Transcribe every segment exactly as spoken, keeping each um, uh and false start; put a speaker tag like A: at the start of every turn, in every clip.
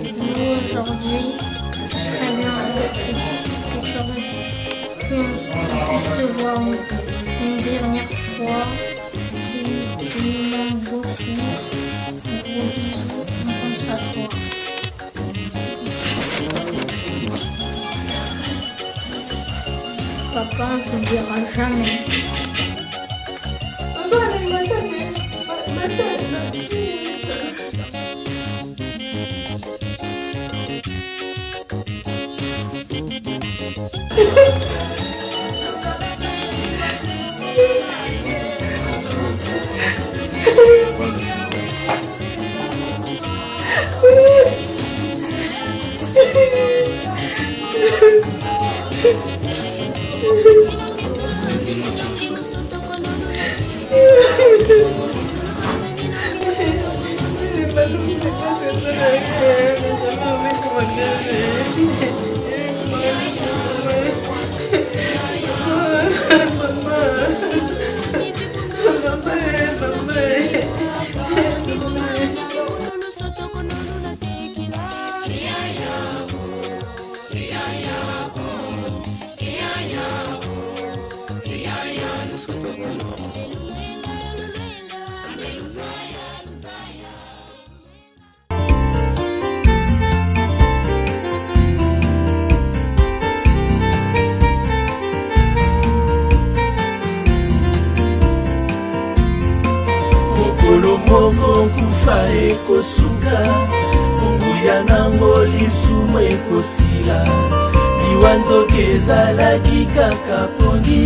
A: nous aujourd'hui. Ce serait bien que tu restes, qu'on puisse te voir une, une dernière fois. Tu, tu nous manques beaucoup. Gros bisous, on pense à toi. Papa, on te dira jamais.
B: moko kufa ekosuka kunguya nango lisumu ekosila liwa nzoka ezalaki kaka pongi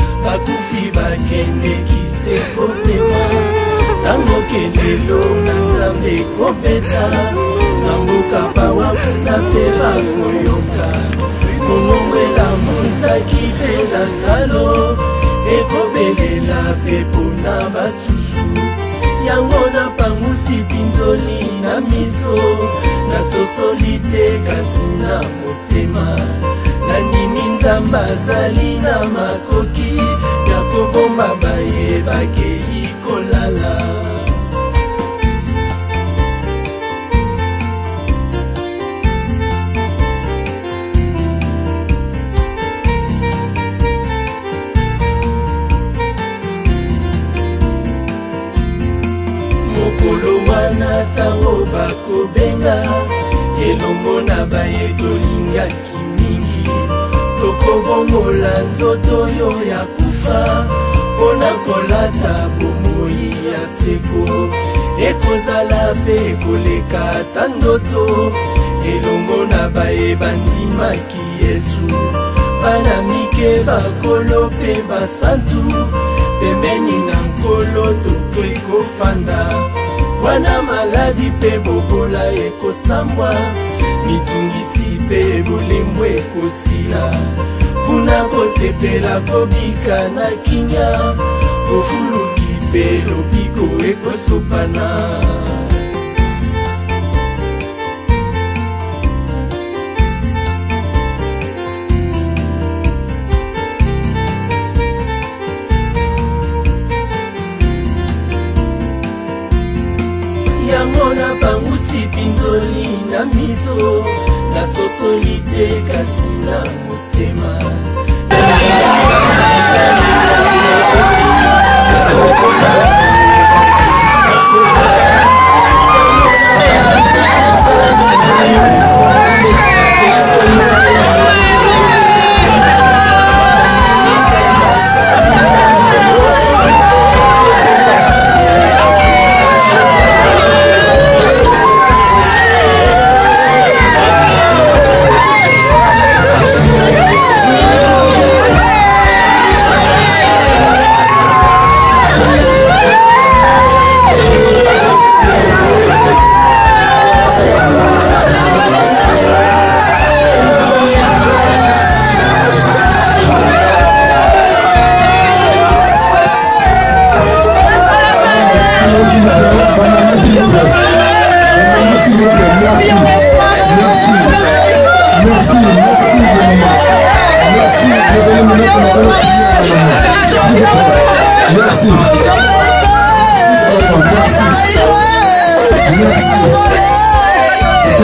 B: bakufi bakendeki se kopema ntango kendelo na nzambe ekobeta na mboka bawa kuna mpe bakoyoka kongongwela mosaki mpe lazalo ekobelela pepo na basusu yango napangusi pinzoli na miso nasosoli te kasi na motema nandimi nzambe azali na makoki ya kobomba bayebakei kolala wana tango bakobenga elongo na bayetolingaki mingi tokobongola nzoto oyo ya kufa mpona kolata bomoi ya seko ekozala mpe ekoleka ata ndoto elongo na bayebandimaki yesu bana mike bakolo mpe basantu pembeni na nkolo toto ekofanda wana maladi pe bobola ekosambwa mitungisi pe bolembo ekosila kuna kosepela kobika na kinya kofuluki pe lobiko ekosopana yango napangusi pinzoli na miso nasosoli te kasi na motema Merci.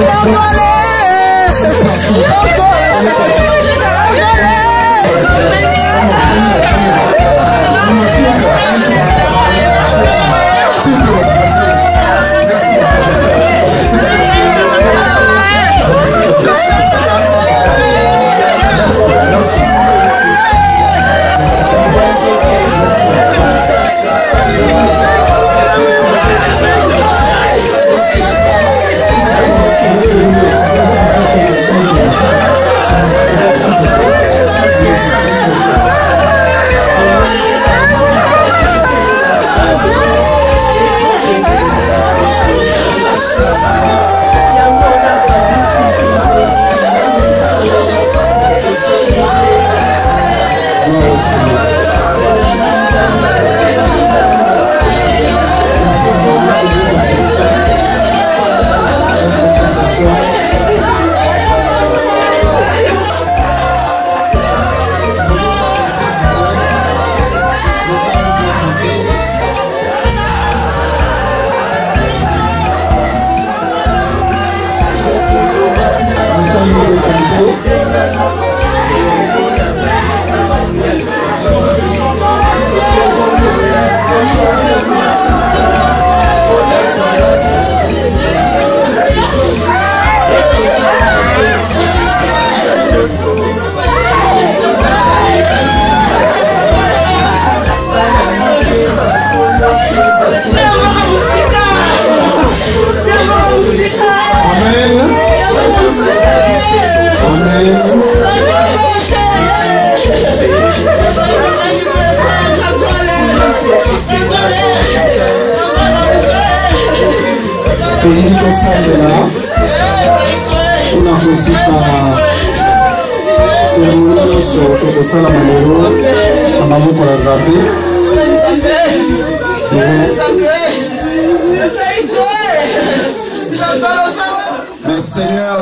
C: Mais Seigneur,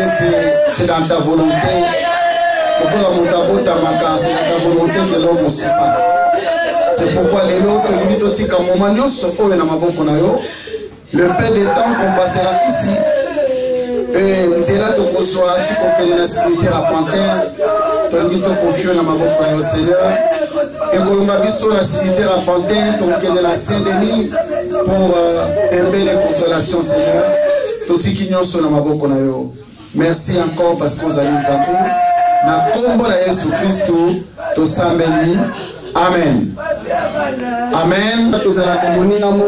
C: c'est dans ta volonté. C'est dans ta volonté que l'homme aussi parte. C'est pourquoi les autres, le peu de temps qu'on passera ici, et nous là te reçoit, tu comprends la cimetière à Pantin, tu dis te confier dans ma boca au Seigneur, et que l'on a vu sur la cimetière à Pantin, tu comprends la Saint-Denis pour une belle consolation, Seigneur. Tout ce qui nous sont dans ma boca. Merci encore parce que vous avez nous appris. Na combo de Jésus Christ, tu s'en béni. Amen. Amen. Nous allons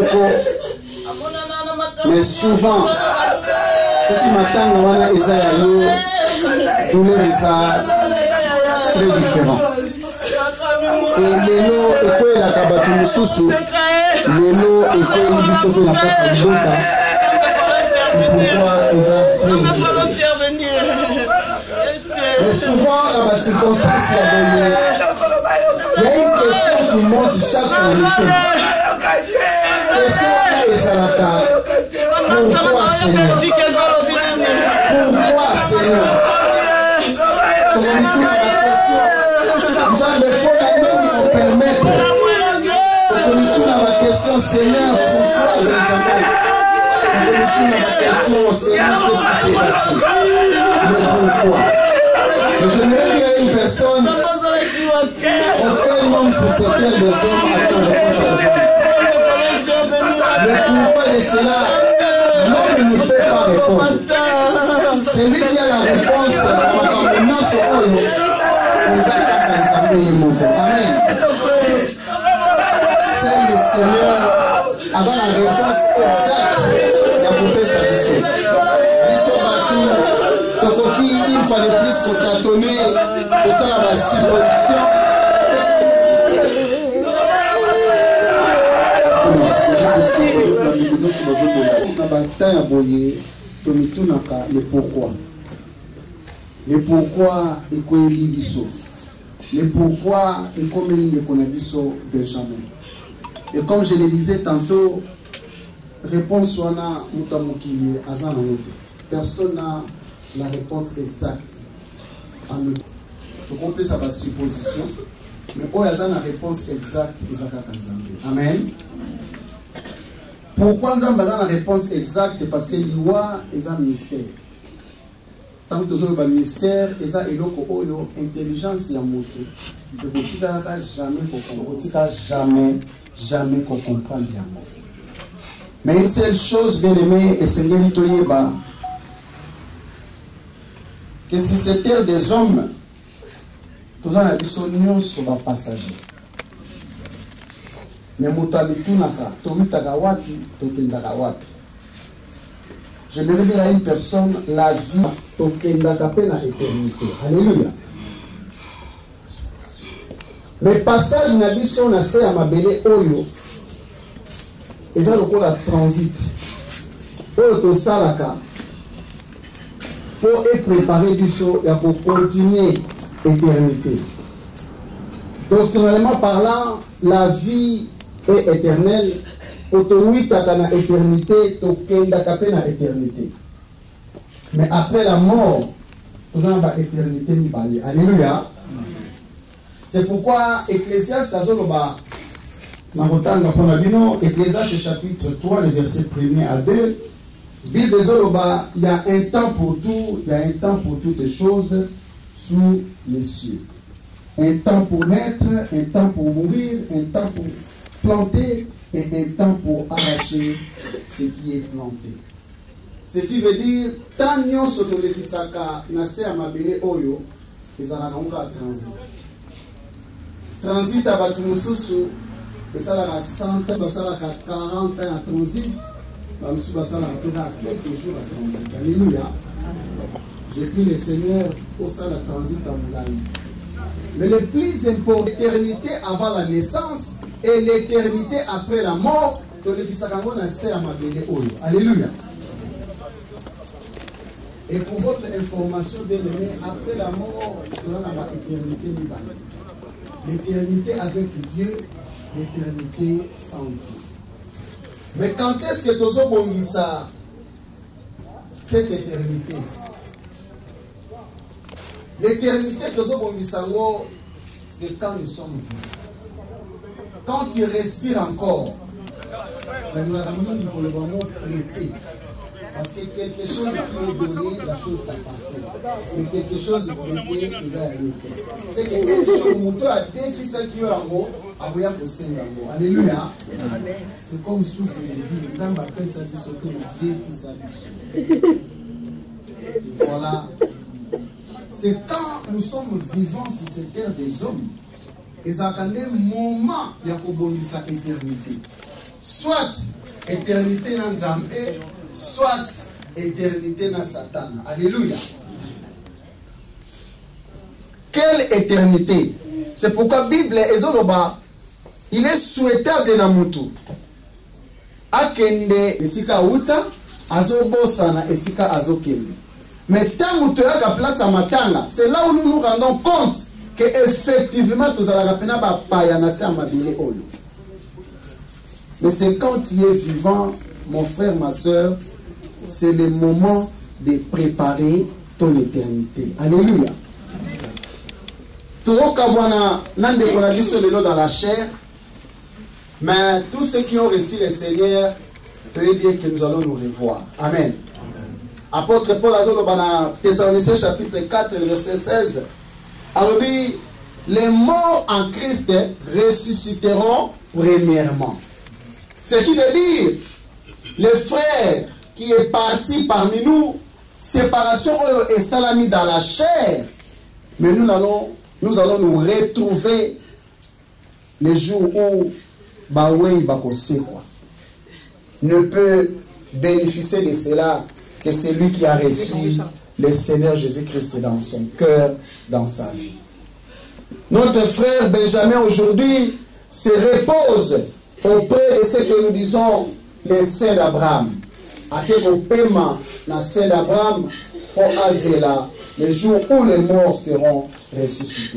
C: mais souvent, petit matin, on a tous les très différents. Et les lots, et quoi la kabatu mususu, les lots, et quoi les bisoto na kata iboka, pourquoi ils ont très difficile. Mais souvent, dans ma circonstance, il y a une question qui monte chaque communauté. Question est Salata. Pourquoi Seigneur? Pourquoi Seigneur? Comme on dit la question, nous allons répondre nous permettre. Comme on dit la question, Seigneur, pourquoi Benjamin? Comme on dit la question, Seigneur, qu'est-ce qui s'est passé? Mais pourquoi? J'aimerais qu'il y ait une personne, auquel même si c'était des hommes à ton réponse. Mais pourquoi de cela? L'homme ne peut pas répondre. C'est lui qui a la réponse à la non sur eux. Amen. C'est le Seigneur avant la réponse exacte. Il a coupé sa mission. Mission battue. Tokoki, il fallait plus pour tâtonner pour ça la supposition. Le pourquoi. Le pourquoi est quoi l'Ibiso. Le pourquoi est comme il connaît Benjamin. Et comme je le disais tantôt, réponse soit na mutamukili azana wote. Personne n'a la réponse exacte. Donc on peut savoir supposition. Mais quand il y a la réponse exacte, il y a Amen. Pourquoi nous avons la réponse exacte? Parce que l'Iwa est un mystère. Tant que nous avons un mystère, il y a une intelligence. Il ne faut jamais comprendre. Jamais, jamais comprendre. Mais une seule chose, bien aimé, et c'est que si c'était des hommes, nous avons besoin sur le passager. Mais j'aimerais dire à une personne, la vie est éternité. Alléluia. Mais passage na biso na se ya mabele oyo eza lokola transit oyo tosalaka pour être préparé biso ya pour continuer éternité. Doctrinalement parlant, la vie est éternelle. Autowitaka na éternité, tokendaka pe na éternité. Mais après la mort, nous avons la éternité mibale. Alléluia. C'est pourquoi Ecclésiaste azoloba nakotanga pona bino Ecclésiaste chapitre trois, le verset premier à deux. Bible zoloba, il y a un temps pour tout, il y a un temps pour toutes choses sous les cieux. Un temps pour naître, un temps pour mourir, un temps pour planter et un temps pour arracher ce qui est planté. Ce qui veut dire, tant nyonso tolekisaka na se ya mabele oyo ezala na transit. Transit abatu mususu esalaka cent ans, basalaka quarante ans en transit, bamususu basalaka pe quelques jours à transit. Alléluia. J'ai pris le Seigneur pour ça la transit à Moulaï. Mais le plus important, l'éternité avant la naissance et l'éternité après la mort, alléluia. Et pour votre information, bien aimé, après la mort, on a l'éternité. L'éternité avec Dieu, l'éternité sans Dieu. Mais quand est-ce que tu as cette éternité? L'éternité, c'est quand nous sommes vivants. Quand tu respires encore, parce que quelque chose qui est donné, la chose t'appartient. Mais quelque chose de prêté, c'est que quelque chose qui a défisé qui est en haut, alléluia. C'est comme souffle de vie. Dans ma paix, ça dit surtout le défisé. Voilà. C'est quand nous sommes vivants sur cette terre des hommes, et ça a un moment de sa éternité. Soit éternité dans Zambé, soit éternité dans Satan. Alléluia. Quelle éternité? C'est pourquoi la Bible est il est souhaitable dans Moutou. Akende esika uta, azobosana esika azokende. Mais tant que tu as la place à Matanga, c'est là où nous nous rendons compte qu'effectivement, tu as la peine à payanasser à Mabile Olo. Mais c'est quand tu es vivant, mon frère, ma soeur, c'est le moment de préparer ton éternité. Alléluia. Tout le monde n'a pas dit sur le lot dans la chair, mais tous ceux qui ont reçu le Seigneur, tu es bien que nous allons nous revoir. Amen. Apôtre Paul Azolo dans Thessaloniciens chapitre quatre, verset seize. Alors, les morts en Christ ressusciteront premièrement. Ce qui veut dire, le frère qui est parti parmi nous, séparation et salami dans la chair, mais nous allons, nous allons nous retrouver les jours où Baoué Bakosekwa ne peut bénéficier de cela que celui qui a reçu le Seigneur Jésus-Christ dans son cœur, dans sa vie. Notre frère Benjamin aujourd'hui se repose auprès de ce que nous disons les saints d'Abraham. À quel paiement la saint d'Abraham pour Azéla, le jour où les morts seront ressuscités.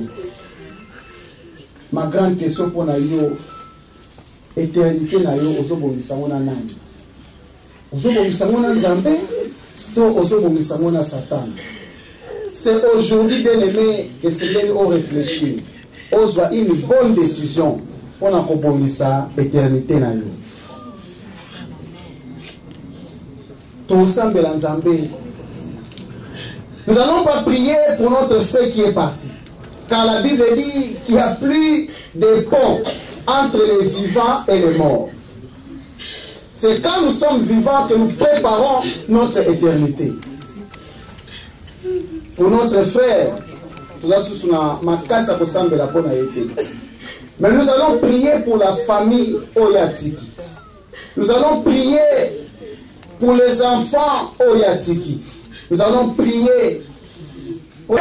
C: Ma grande question pour nous, éternité na yo ozobongisa mona nani? Ozobongisa mona Nzambe? C'est aujourd'hui, bien aimé, que c'est bien au réfléchir. On soit une bonne décision pour la l'éternité. Nous n'allons pas prier pour notre frère qui est parti. Car la Bible dit qu'il n'y a plus de pont entre les vivants et les morts. C'est quand nous sommes vivants que nous préparons notre éternité. Pour notre frère, mais nous allons prier pour la famille Oyatiki. Nous allons prier pour les enfants Oyatiki. Nous allons prier pour...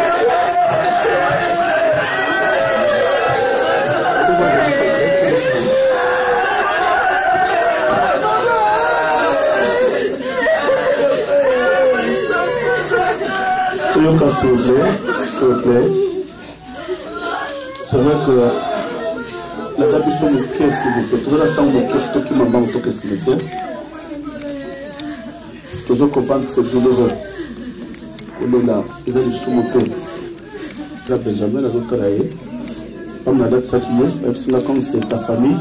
D: S'il vous plaît, s'il vous plaît. C'est vrai que la traduction de caisse, s'il vous plaît, tout le temps, de caisse, qui m'a manqué au cimetière. Toujours comprendre que c'est douloureux. Et là, ils ont sous-monté. Là, Benjamin, la autre caraïe. Comme la date, ça qui est, même si là, comme c'est ta famille.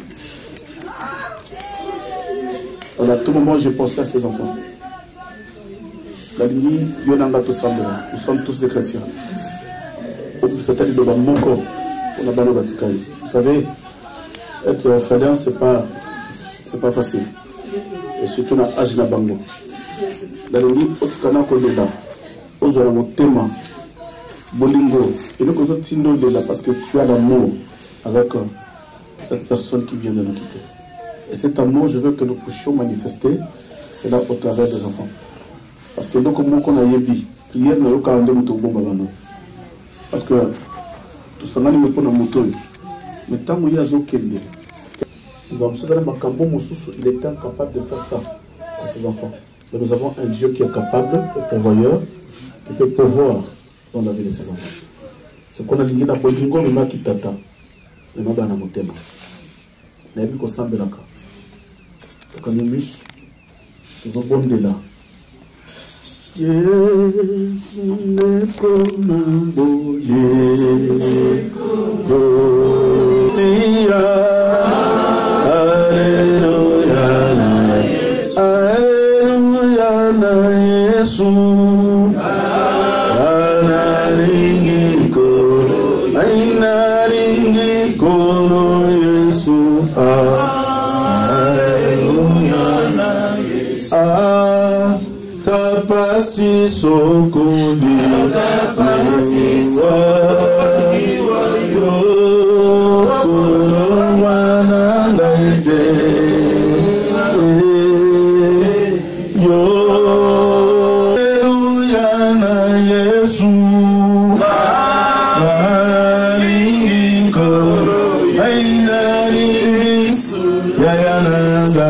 D: Alors, à tout moment, j'ai pensé à ces enfants. La ligne, nous sommes tous des chrétiens. C'est-à-dire de mon corps, on a balé Vatican. Vous savez, être orphelin, c'est pas, c'est pas facile. Et surtout dans l'âge de la bango. La ligne, autrement qu'on est là, aux mon thème, bolingo, et nous qu'on t'indo de là parce que tu as l'amour avec cette personne qui vient de nous quitter. Et cet amour, je veux que nous puissions manifester, c'est là au travers des enfants. Parce que nous, comme on a yébi, prière ne peut pas nous bon. Parce que tout ça, nous ne pouvons pas nous mais tant qu'il y a un kende, donc il est incapable de faire ça à ses enfants. Mais nous avons un Dieu qui est capable, le prévoyeur, qui peut pouvoir dans la vie de ses enfants. C'est qu'on a dit dans le Bolingo, le maki tata, le maki na motema. La vie qu'on semble là. Donc on est mus, nous avons bon de là. Yesu nekona boye Sia Alleluia Alleluia na Yesu Analingiko Ainalingiko no Yesu Alleluia na Yesu Tapasi sokoli Tapasi sokoli Yo Kulongwana ngaite Yo Alleluia na Yesu Analingiko Ainalingiko Yayananga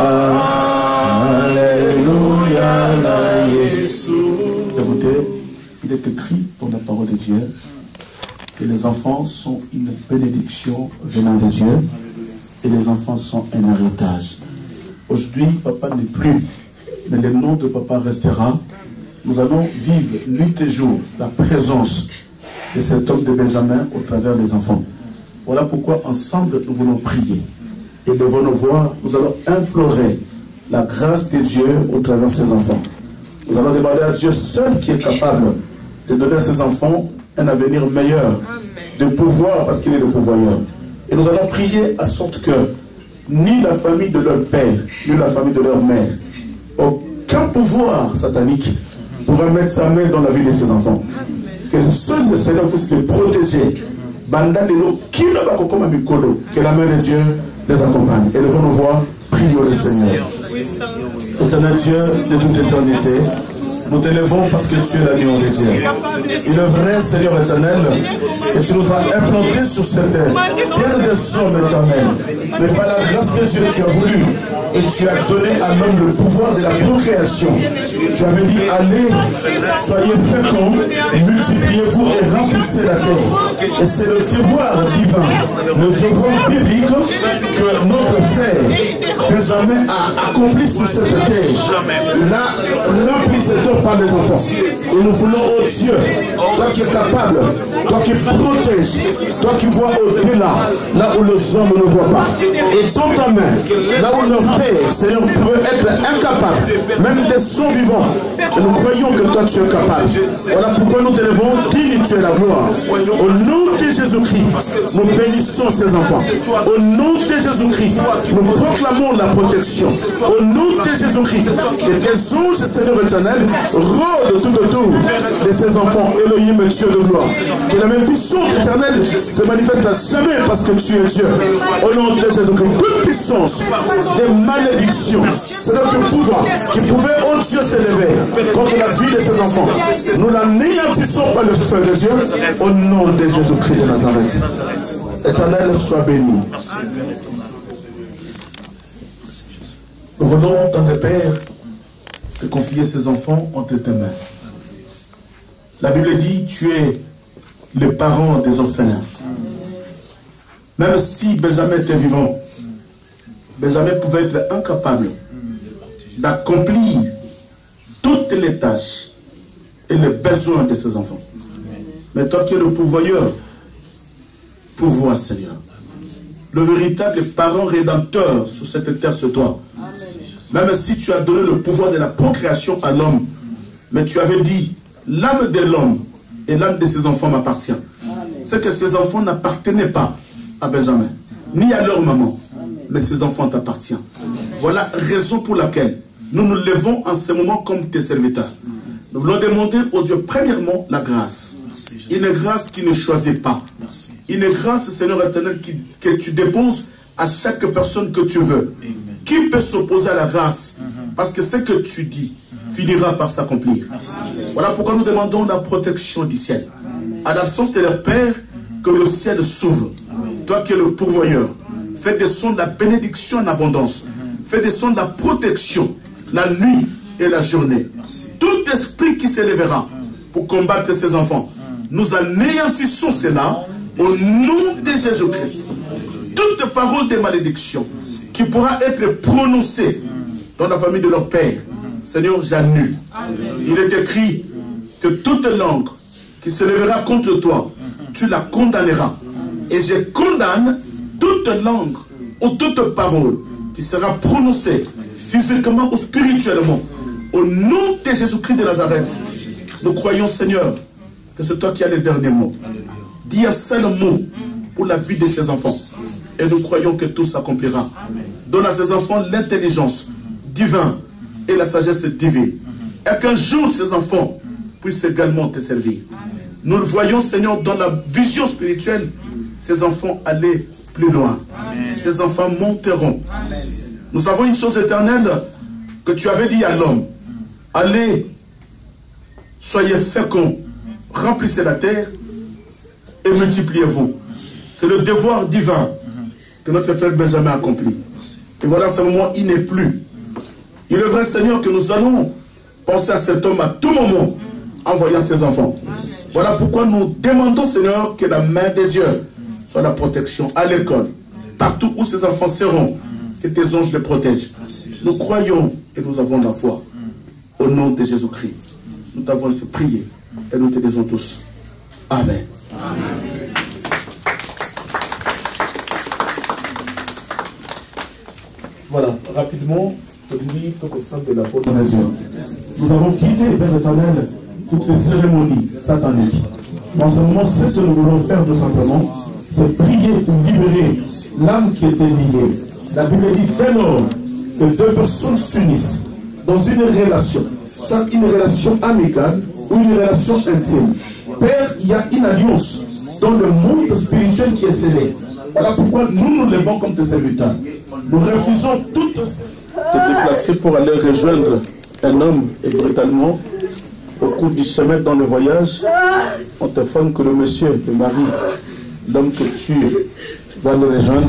D: Écoutez, il est écrit dans la parole de Dieu que les enfants sont une bénédiction venant de Dieu et les enfants sont un héritage. Aujourd'hui, papa n'est plus, mais le nom de papa restera. Nous allons vivre nuit et jour la présence de cet homme de Benjamin au travers des enfants. Voilà pourquoi ensemble nous voulons prier. Et devant nos voix, nous allons implorer la grâce de Dieu au travers de ses enfants. Nous allons demander à Dieu seul qui est capable de donner à ses enfants un avenir meilleur, de pouvoir, parce qu'il est le pourvoyeur. Et nous allons prier à sorte que ni la famille de leur père, ni la famille de leur mère, aucun pouvoir satanique pourra mettre sa main dans la vie de ses enfants. Que seul le Seigneur puisse les protéger. Que la main de Dieu les accompagne. Et devant nos voix, prions le Seigneur. Éternel Dieu de toute éternité, nous t'élevons parce que tu es l'agneau de Dieu. Et le vrai Seigneur éternel, que tu nous as implanté sur cette terre, terre des hommes éternels. Mais par la grâce de Dieu, tu as voulu et tu as donné à l'homme le pouvoir de la procréation. Tu avais dit, allez, soyez féconds, multipliez-vous et remplissez la terre. Et c'est le devoir divin, le devoir biblique que notre Père Benjamin a accompli sur cette terre. Il a rempli cette t'adore par les enfants. Et nous voulons, oh Dieu, toi qui es capable, toi qui protèges, toi qui vois au-delà, là où les hommes ne voient pas. Et dans ta main, là où leur père, Seigneur, peut être incapable, même des sons vivants. Et nous croyons que toi tu es capable. Voilà pourquoi nous te levons, digne tu es la gloire. Au nom de Jésus-Christ, nous bénissons ces enfants. Au nom de Jésus-Christ, nous proclamons la protection. Au nom de Jésus-Christ, que tes anges, Seigneur éternel, rôdent tout autour de ces enfants. Elohim, Dieu de gloire. Que la même puissance éternelle se manifeste à jamais parce que tu es Dieu. Au nom de Jésus-Christ, toute puissance des malédictions, c'est notre pouvoir qui pouvait, oh Dieu, s'élever contre la vie de ces enfants. Nous l'anéantissons par le feu de Dieu au nom de Jésus-Christ de Nazareth. Éternel, sois béni. Nous voulons, tant de Père, te confier ces enfants entre tes mains. La Bible dit, tu es le parent des orphelins. Même si Benjamin était vivant, Benjamin pouvait être incapable d'accomplir toutes les tâches et les besoins de ses enfants. Mais toi qui es le pourvoyeur, pourvois, Seigneur. Le véritable parent rédempteur sur cette terre, c'est toi. Même si tu as donné le pouvoir de la procréation à l'homme, mais tu avais dit, l'âme de l'homme et l'âme de ses enfants m'appartient. C'est que ces enfants n'appartenaient pas à Benjamin, ni à leur maman, mais ces enfants t'appartiennent. Voilà la raison pour laquelle nous nous levons en ce moment comme tes serviteurs. Nous voulons demander au Dieu, premièrement, la grâce. Une grâce qui ne choisit pas. Une grâce, Seigneur éternel, qui, que tu déposes à chaque personne que tu veux. Qui peut s'opposer à la grâce? Parce que ce que tu dis finira par s'accomplir. Voilà pourquoi nous demandons la protection du ciel. À l'absence de leur Père, que le ciel s'ouvre. Toi qui es le pourvoyeur, fais descendre la bénédiction en abondance. Fais descendre la protection, la nuit et la journée. Tout esprit qui s'élèvera pour combattre ces enfants, nous anéantissons cela au nom de Jésus-Christ. Toute parole de malédiction qui pourra être prononcée dans la famille de leur Père, Seigneur, j'annule. Il est écrit que toute langue qui s'élèvera contre toi, tu la condamneras. Et je condamne toute langue ou toute parole qui sera prononcée physiquement ou spirituellement au nom de Jésus-Christ de Nazareth. Nous croyons, Seigneur, que c'est toi qui as les derniers mots. Dis un seul mot pour la vie de ces enfants. Et nous croyons que tout s'accomplira. Donne à ces enfants l'intelligence divine et la sagesse divine. Et qu'un jour ces enfants puissent également te servir. Nous le voyons, Seigneur, dans la vision spirituelle, ces enfants allaient plus loin. Amen. Ces enfants monteront. Amen. Nous avons une chose éternelle que tu avais dit à l'homme. Allez, soyez féconds, remplissez la terre et multipliez-vous. C'est le devoir divin que notre frère Benjamin a accompli. Et voilà, à ce moment, il n'est plus. Il est vrai, Seigneur, que nous allons penser à cet homme à tout moment en voyant ses enfants. Voilà pourquoi nous demandons, Seigneur, que la main de Dieu soit la protection à l'école, partout où ces enfants seront, que tes anges les protègent. Nous croyons et nous avons la foi. Au nom de Jésus-Christ, nous t'avons ainsi prié et nous te disons tous. Amen. Amen. Voilà, rapidement, au sein de la bonne région. Nous avons quitté, Père éternel, toutes les cérémonies sataniques. En ce moment, c'est ce que nous voulons faire tout simplement, c'est prier pour libérer l'âme qui était liée. La Bible dit dès lors que deux personnes s'unissent dans une relation, soit une relation amicale ou une relation intime. Père, il y a une alliance dans le monde spirituel qui est scellé. Voilà pourquoi nous nous levons comme tes serviteurs. Nous refusons toutes te déplacer pour aller rejoindre un homme et brutalement au cours du chemin dans le voyage, on te informe que le monsieur, le mari, l'homme que tu vas le rejoindre.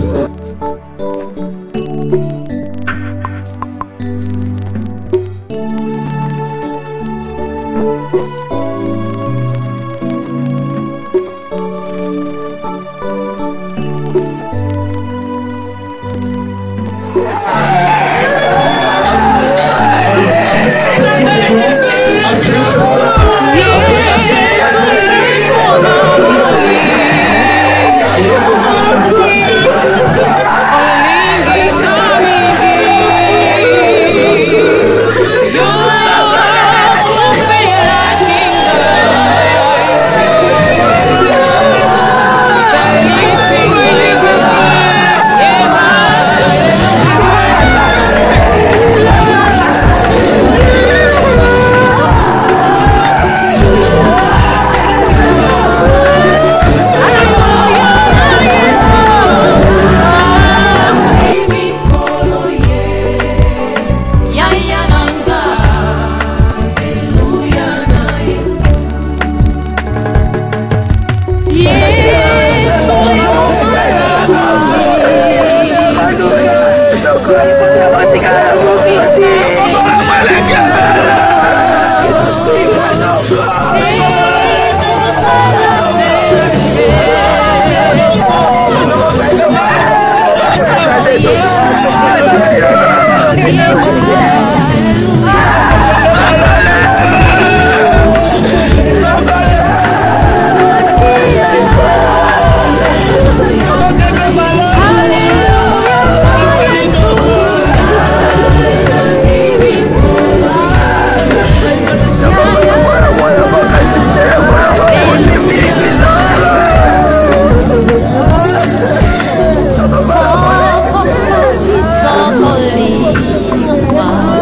E: Wow.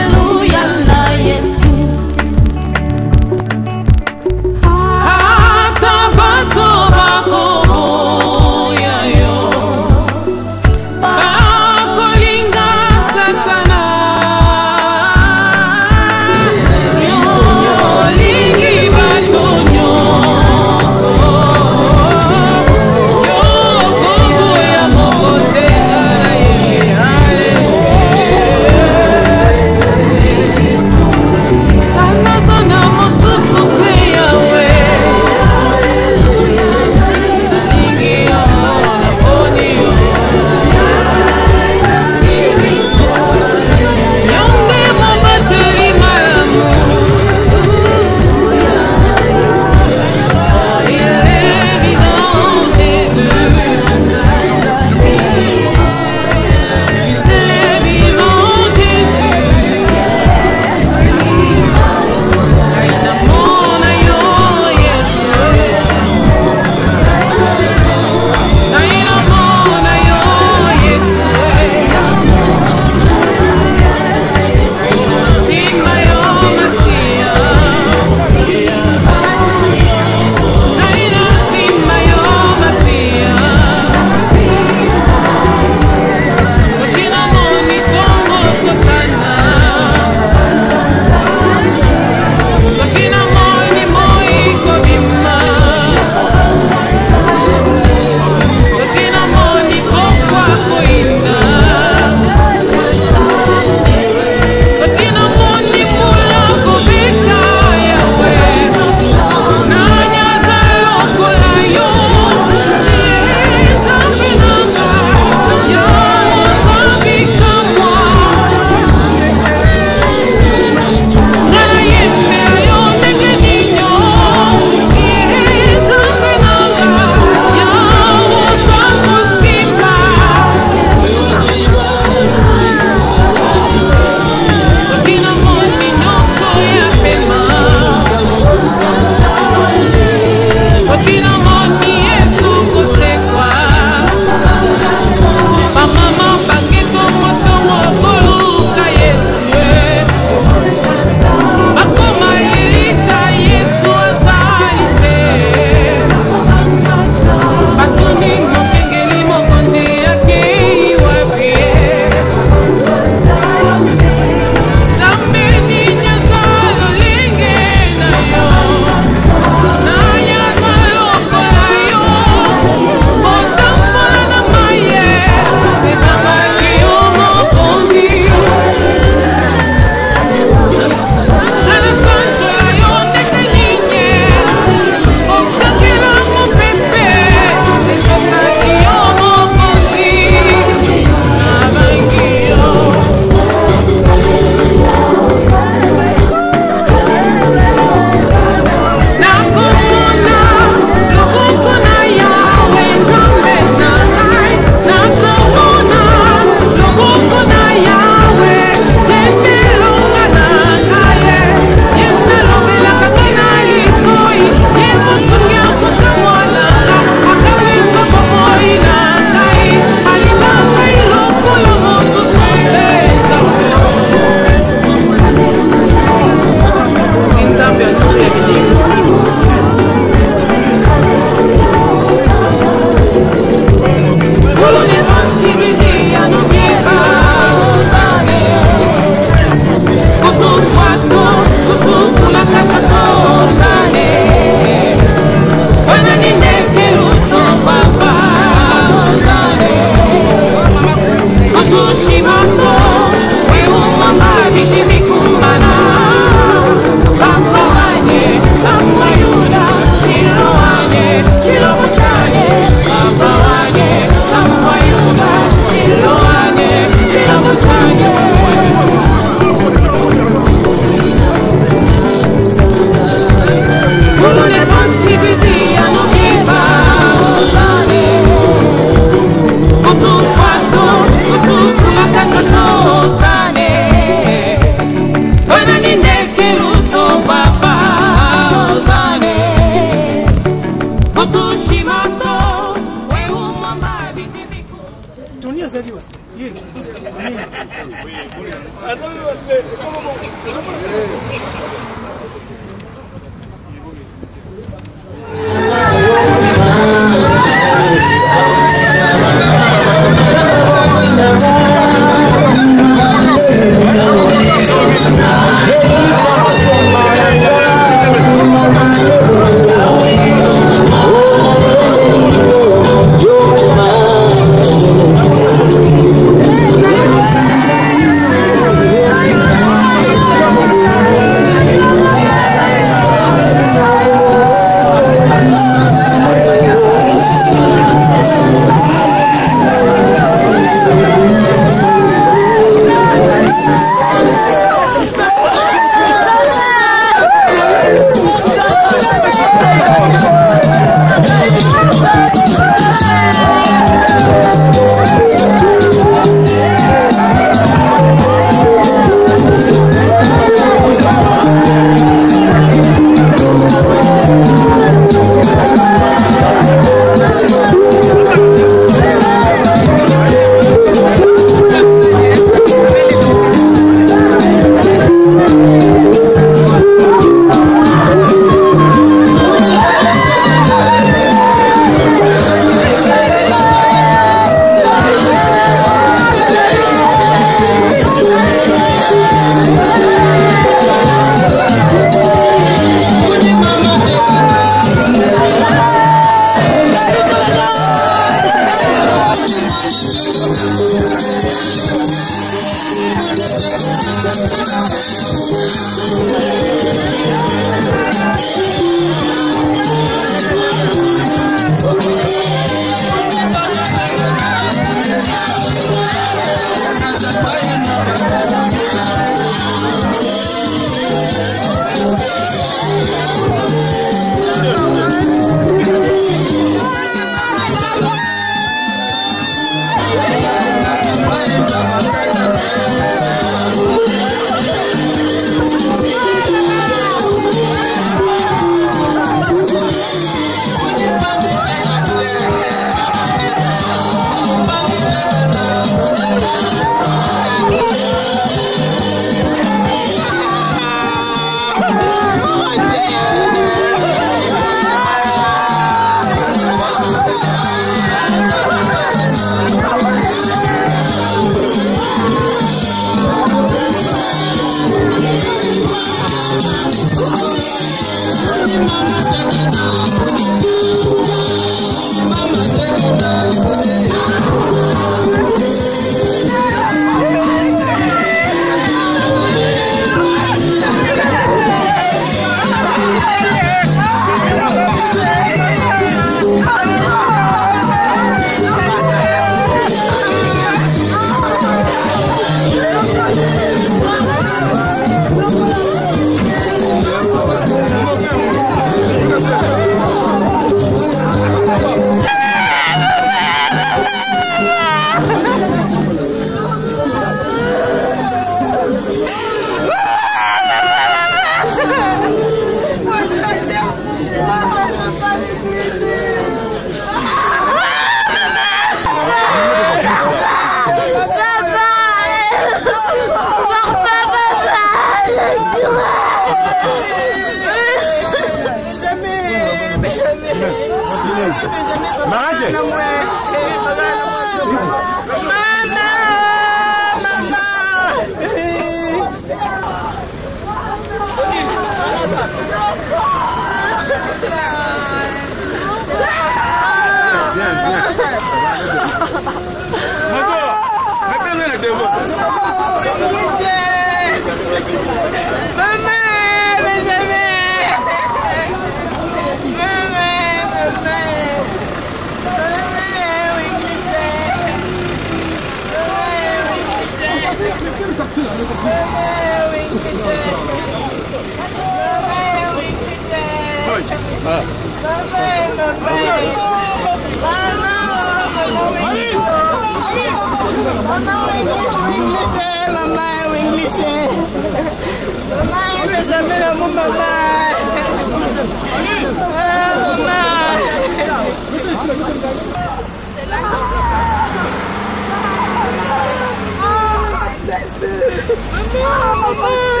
E: Maman, maman.